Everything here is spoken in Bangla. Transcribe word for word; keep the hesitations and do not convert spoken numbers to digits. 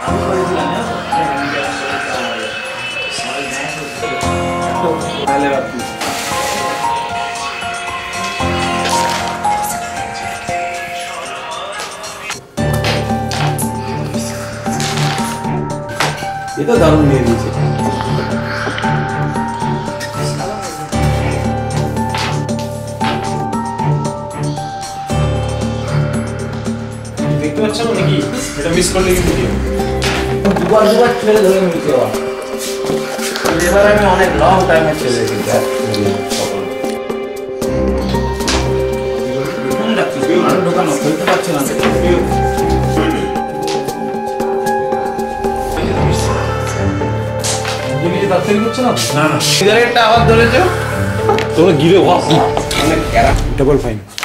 ये तो दारू नहीं नीचे देखते अच्छा होने की बेटा मिस कर लेगी वीडियो দুবার দুবার ছেড়ে ধরে মিলছে ওরা এবার আমি অনেক লং টাইমে ছেড়ে দিই স্যার কোন ডাক্তার আর দোকানে খুলতে পারছে না তুমি যে ডাক্তারি করছ না না না সিগারেটটা আবার ধরেছো তোমরা গিরে ওয়াস অনেক ক্যারা ডাবল ফাইন